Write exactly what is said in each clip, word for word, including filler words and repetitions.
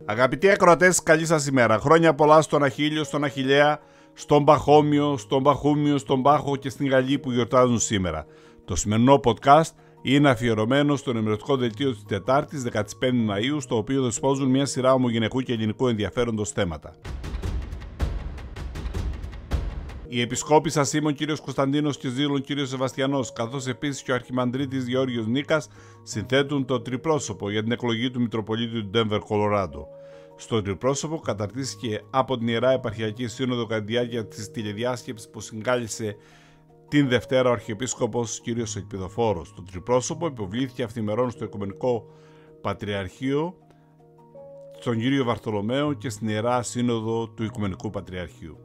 Αγαπητοί ακροατές, καλή σας ημέρα. Χρόνια πολλά στον Αχίλιο, στον Αχιλλέα, στον Παχώμιο, στον Παχούμιο, στον Πάχο και στην Γαλλή που γιορτάζουν σήμερα. Το σημερινό podcast είναι αφιερωμένο στο ενημερωτικό δελτίο της Τετάρτης, δεκαπέντε Μαΐου, στο οποίο δεσπόζουν μια σειρά ομογενειακού και ελληνικού ενδιαφέροντος θέματα. Οι επισκόποι Ασήμων κ. Κωνσταντίνος και Ζήλων κ. Σεβαστιανός, καθώς επίσης και ο Αρχιμανδρίτης Γεώργιος Νίκας, συνθέτουν το τριπρόσωπο για την εκλογή του Μητροπολίτου του Ντένβερ, Κολοράντο. Στο τριπρόσωπο καταρτίστηκε από την Ιερά Επαρχιακή Σύνοδο κατά τη διάρκεια της τηλεδιάσκεψης που συγκάλεσε την Δευτέρα ο Αρχιεπίσκοπος κ. Ελπιδοφόρος. Το τριπρόσωπο υποβλήθηκε αυθημερών στο Οικουμενικό Πατριαρχείο, στον κ. Βαρθολομαίο και στην Ιερά Σύνοδο του Οικουμενικού Πατριαρχείου.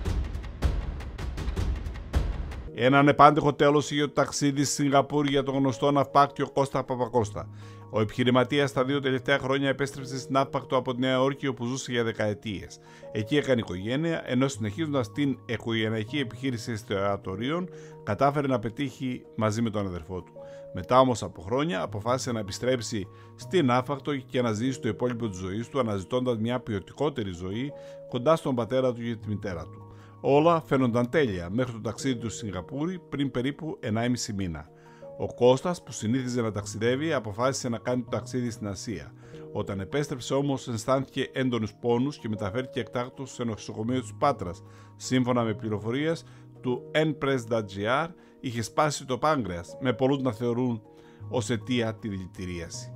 Ένα ανεπάντεχο τέλος είχε το ταξίδι στη Σιγκαπούρη για τον γνωστό ναυπάκτιο Κώστα Παπακώστα. Ο επιχειρηματίας τα δύο τελευταία χρόνια επέστρεψε στην ναύπακτο από τη Νέα Υόρκη, όπου ζούσε για δεκαετίες. Εκεί έκανε οικογένεια, ενώ συνεχίζοντας την οικογενειακή επιχείρηση εστιατορίων, κατάφερε να πετύχει μαζί με τον αδερφό του. Μετά όμως από χρόνια αποφάσισε να επιστρέψει στην ναύπακτο και να ζήσει το υπόλοιπο της ζωής του, αναζητώντας μια ποιοτικότερη ζωή κοντά στον πατέρα του και τη μητέρα του. Όλα φαίνονταν τέλεια μέχρι το ταξίδι του στη Σιγκαπούρη πριν περίπου ενάμιση μήνα. Ο Κώστας, που συνήθιζε να ταξιδεύει, αποφάσισε να κάνει το ταξίδι στην Ασία. Όταν επέστρεψε όμως, αισθάνθηκε έντονους πόνους και μεταφέρθηκε εκτάκτως σε νοσοκομείο της Πάτρας. Σύμφωνα με πληροφορίες του enpress.gr, είχε σπάσει το πάγκρεας, με πολλούς να θεωρούν ως αιτία τη δηλητηρίαση.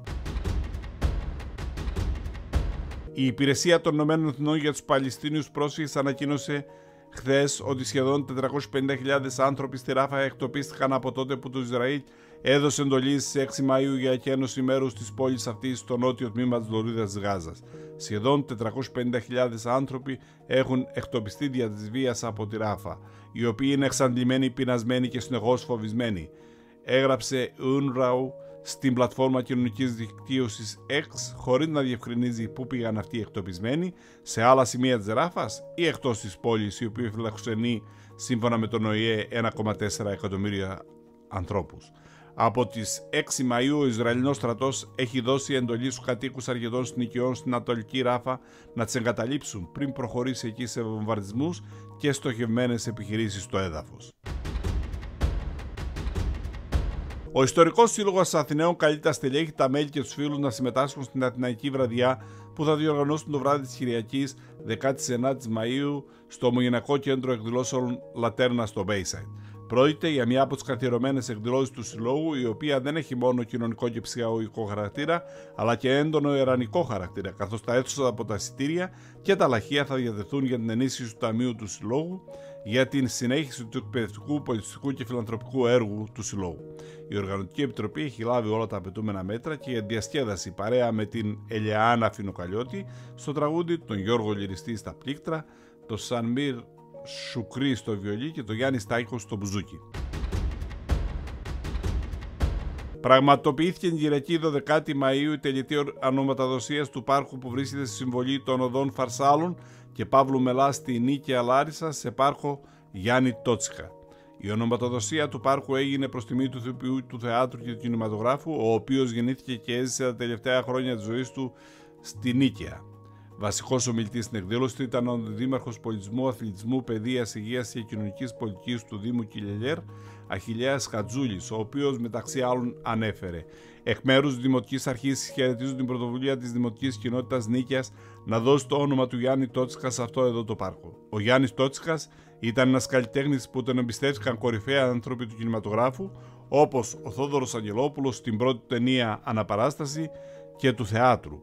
Η Υπηρεσία των Ηνωμένων Εθνών για τους Παλαιστίνιους Πρόσφυγες ανακοίνωσε χθες ότι σχεδόν τετρακόσιες πενήντα χιλιάδες άνθρωποι στη Ράφα εκτοπίστηκαν από τότε που το Ισραήλ έδωσε εντολή στις έξι Μαΐου για εκένωση μέρους της πόλης αυτής στο νότιο τμήμα της λωρίδας της Γάζας. Σχεδόν τετρακόσιες πενήντα χιλιάδες άνθρωποι έχουν εκτοπιστεί δια της βίας από τη Ράφα, οι οποίοι είναι εξαντλημένοι, πεινασμένοι και συνεχώς φοβισμένοι, έγραψε η UNRWA στην πλατφόρμα κοινωνικής δικτύωσης X, χωρίς να διευκρινίζει πού πήγαν αυτοί οι εκτοπισμένοι, σε άλλα σημεία της Ράφας ή εκτός της πόλης, η οποία φιλοξενεί σύμφωνα με τον Ο Η Ε ένα κόμμα τέσσερα εκατομμύρια ανθρώπους. Από τις έξι Μαΐου ο Ισραηλινός στρατός έχει δώσει εντολή στους κατοίκους αρκετών συνοικιών στην Ανατολική Ράφα να τις εγκαταλείψουν πριν προχωρήσει εκεί σε βομβαρδισμούς και στοχευμένες επιχειρήσεις στο έδαφος. Ο Ιστορικός Σύλλογος Αθηναίων καλεί τα στελέχη, τα μέλη και τους φίλους να συμμετάσχουν στην Αθηναϊκή βραδιά που θα διοργανώσουν το βράδυ της Κυριακής δεκάτη ενάτη Μαΐου στο Ομογενειακό Κέντρο Εκδηλώσεων Λατέρνα στο Bayside. Πρόκειται για μια από τις καθιερωμένες εκδηλώσεις του Συλλόγου, η οποία δεν έχει μόνο κοινωνικό και ψυχαγωγικό χαρακτήρα, αλλά και έντονο ερανικό χαρακτήρα, καθώς τα έσοδα από τα εισιτήρια και τα λαχεία θα διατεθούν για την ενίσχυση του Ταμείου του Συλλόγου, για την συνέχιση του εκπαιδευτικού, πολιτιστικού και φιλανθρωπικού έργου του Συλλόγου. Η Οργανωτική Επιτροπή έχει λάβει όλα τα απαιτούμενα μέτρα και για διασκέδαση παρέα με την Ελεάνα Φινοκαλιώτη στο τραγούδι, τον Γιώργο Λυριστή στα πλήκτρα, τον Σανμίρ Σουκρί στο βιολί και τον Γιάννη Στάικο στο μπουζούκι. Πραγματοποιήθηκε την Κυριακή δωδεκάτη Μαΐου η τελετή ονόματοδοσίας του πάρκου που βρίσκεται στη συμβολή των οδών Φαρσάλων και Παύλου Μελά στη Νίκαια Λάρισα σε πάρκο Γιάννη Τότσικα. Η ονοματοδοσία του πάρκου έγινε προς τιμή του ηθοποιού του θεάτρου και του κινηματογράφου, ο οποίος γεννήθηκε και έζησε τα τελευταία χρόνια της ζωής του στη Νίκαια. Βασικός ομιλητής στην εκδήλωση ήταν ο Δήμαρχος Πολιτισμού, Αθλητισμού, Παιδείας, Υγείας και Κοινωνικής Πολιτικής του Δήμου Κιλελιέρ, Αχιλλέας Χατζούλης, ο οποίος μεταξύ άλλων ανέφερε: εκ μέρους της Δημοτικής Αρχής χαιρετίζω την πρωτοβουλία της Δημοτικής Κοινότητας Νίκαιας να δώσει το όνομα του Γιάννη Τότσικα σε αυτό εδώ το πάρκο. Ο Γιάννης Τότσικας ήταν ένας καλλιτέχνης που τον εμπιστεύτηκαν κορυφαία άνθρωποι του κινηματογράφου, όπως ο Θόδωρος Αγγελόπουλος στην πρώτη ταινία Αναπαράσταση και του θεάτρου.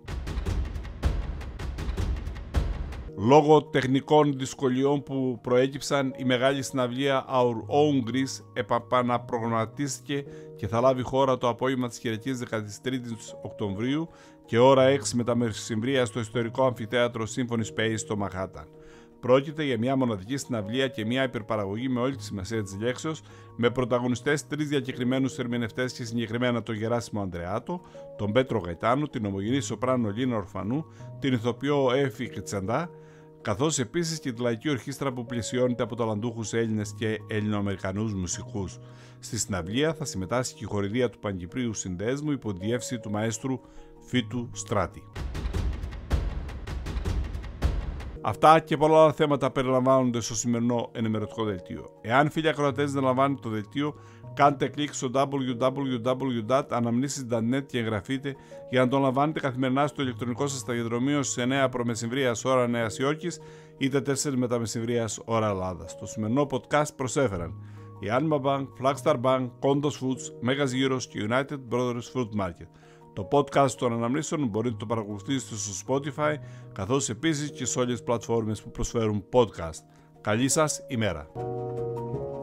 Λόγω τεχνικών δυσκολιών που προέκυψαν, η μεγάλη συναυλία Our Own Greece επαναπρογραμματίστηκε και θα λάβει χώρα το απόγευμα της Κυριακής δεκατρείς Οκτωβρίου και ώρα έξι μετά μεσημβρία στο ιστορικό αμφιθέατρο Symphony Space στο Μαχάταν. Πρόκειται για μια μοναδική συναυλία και μια υπερπαραγωγή με όλη τη σημασία της λέξεως, με πρωταγωνιστές τρεις διακεκριμένους ερμηνευτές και συγκεκριμένα τον Γεράσιμο Ανδρεάτο, τον Πέτρο Γαϊτάνου, την ομογενή σοπράνο Λίνα Ορφανού, την ηθοποιό Έφη Κριτσαντά, καθώς επίσης και τη λαϊκή ορχήστρα που πλαισιώνεται από ταλαντούχους Έλληνες και Ελληνοαμερικανούς μουσικούς. Στη συναυλία θα συμμετάσχει και η χορηδία του Παγκυπρίου Συνδέσμου υπό τη διεύθυνση του μαέστρου Φίτου Στράτη. Αυτά και πολλά άλλα θέματα περιλαμβάνονται στο σημερινό ενημερωτικό δελτίο. Εάν φίλοι ακροατές δεν λαμβάνετε το δελτίο, κάντε κλικ στο double-u double-u double-u τελεία αναμνήσεις τελεία net και εγγραφείτε για να το λαμβάνετε καθημερινά στο ηλεκτρονικό σας ταχυδρομείο στις εννέα προ μεσημβρίας ώρα Νέας Υόρκης είτε τέσσερις μετά μεσημβρίας ώρα Ελλάδας. Το σημερινό podcast προσέφεραν η Alma Bank, Flagstar Bank, Kondos Foods, Megas Gyros και United Brothers Fruit Market. Το podcast των αναμνήσεων μπορείτε να το παρακολουθήσετε στο Spotify, καθώς επίσης και σε όλες τις πλατφόρμες που προσφέρουν podcast. Καλή σας ημέρα!